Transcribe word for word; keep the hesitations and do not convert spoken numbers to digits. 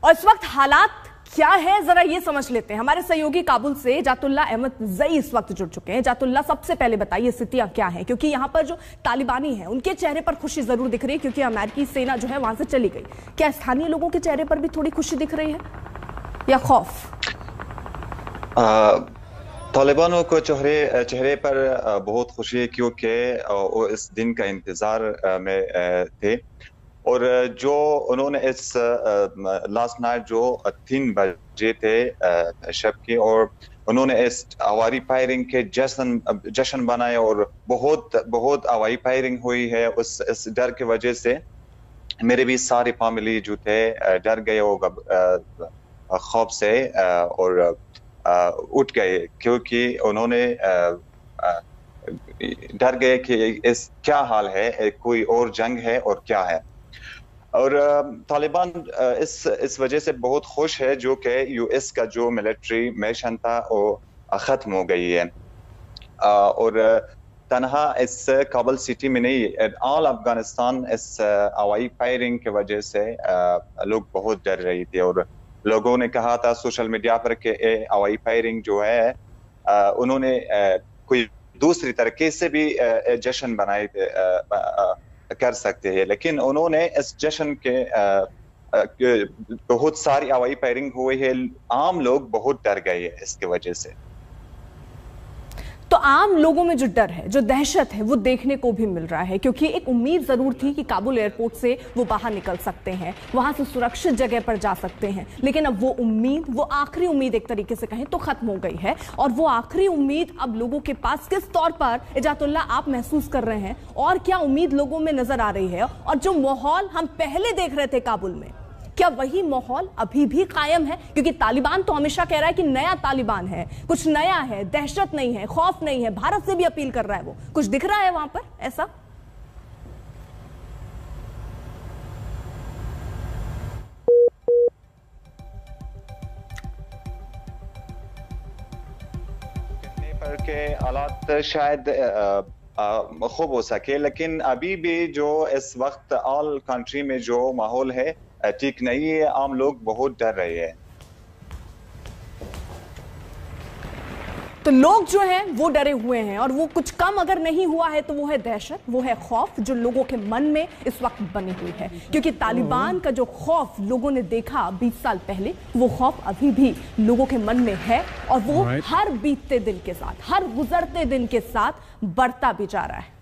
और इस वक्त हालात क्या है जरा ये समझ लेते हैं। हमारे सहयोगी काबुल से जातुल्ला अहमद जई इस वक्त जुड़ चुके हैं। जातुल्ला, सबसे पहले बताइए स्थितियां क्या हैं, क्योंकि यहां पर जो तालिबानी हैं उनके चेहरे पर खुशी जरूर दिख रही है क्योंकि अमेरिकी सेना जो है वहां से चली गई। क्या स्थानीय लोगों के चेहरे पर भी थोड़ी खुशी दिख रही है या खौफ? तालिबानों को चेहरे चेहरे पर बहुत खुशी है क्योंकि वो इस दिन का इंतजार में थे और जो उन्होंने इस लास्ट नाइट जो तीन बजे थे शब की, और उन्होंने इस हवाई फायरिंग के जश्न जश्न बनाए और बहुत बहुत हवाई फायरिंग हुई है। उस इस डर की वजह से मेरे भी सारी फैमिली जो थे डर गए होगा खौफ से और उठ गए क्योंकि उन्होंने डर गए कि इस क्या हाल है, कोई और जंग है और क्या है। और तालिबान इस इस वजह से बहुत खुश है जो कि यूएस का जो मिलिट्री मिशन था वो खत्म हो गई है। और तनहा इस काबुल सिटी में नहीं, ऑल अफगानिस्तान इस हवाई फायरिंग की वजह से लोग बहुत डर रही थी और लोगों ने कहा था सोशल मीडिया पर कि हवाई फायरिंग जो है उन्होंने कोई दूसरी तरीके से भी जश्न बनाए कर सकते हैं, लेकिन उन्होंने इस जश्न के बहुत सारी हवाई फायरिंग हुई है। आम लोग बहुत डर गए हैं इसकी वजह से। तो आम लोगों में जो डर है, जो दहशत है, वो देखने को भी मिल रहा है क्योंकि एक उम्मीद जरूर थी कि काबुल एयरपोर्ट से वो बाहर निकल सकते हैं, वहां से सुरक्षित जगह पर जा सकते हैं, लेकिन अब वो उम्मीद, वो आखिरी उम्मीद एक तरीके से कहें तो खत्म हो गई है। और वो आखिरी उम्मीद अब लोगों के पास किस तौर पर इजातुल्ला आप महसूस कर रहे हैं और क्या उम्मीद लोगों में नजर आ रही है? और जो माहौल हम पहले देख रहे थे काबुल में, क्या वही माहौल अभी भी कायम है? क्योंकि तालिबान तो हमेशा कह रहा है कि नया तालिबान है, कुछ नया है, दहशत नहीं है, खौफ नहीं है, भारत से भी अपील कर रहा है। वो कुछ दिख रहा है वहां पर ऐसा? कहने पर के हालात शायद खूब हो सके, लेकिन अभी भी जो इस वक्त ऑल कंट्री में जो माहौल है ठीक नहीं है। आम लोग बहुत डर रहे हैं। तो लोग जो हैं वो डरे हुए हैं और वो कुछ कम अगर नहीं हुआ है तो वो है दहशत, वो है खौफ जो लोगों के मन में इस वक्त बनी हुई है। क्योंकि तालिबान का जो खौफ लोगों ने देखा बीस साल पहले, वो खौफ अभी भी लोगों के मन में है और वो हर बीतते दिन के साथ, हर गुजरते दिन के साथ बढ़ता भी जा रहा है।